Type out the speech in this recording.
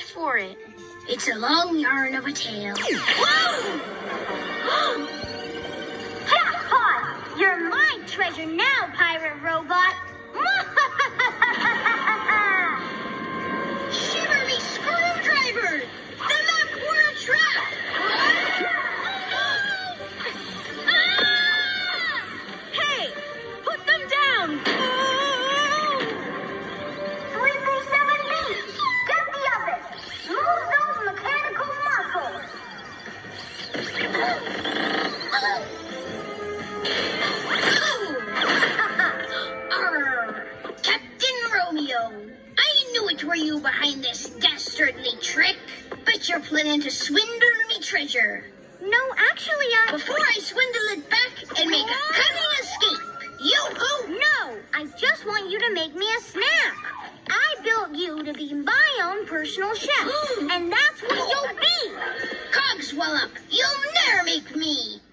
price for it. It's a long yarn of a tale. Whoa! Jackpot! You're my treasure now, pirate robot. Shiver me screwdriver! The map were a trap! Hey, put them down! 337B, get the oven. Move those mechanical muscles. Arr! Captain Romeo, I knew it were you behind this dastardly trick. Bet you're planning to swindle me treasure. No, actually, Before I swindle it back and make a cunning escape. Yo-ho! No, I just want you to make me a snack. I built you to be my own personal chef, and that's what you'll be. Cogswell up, you'll ne'er make me.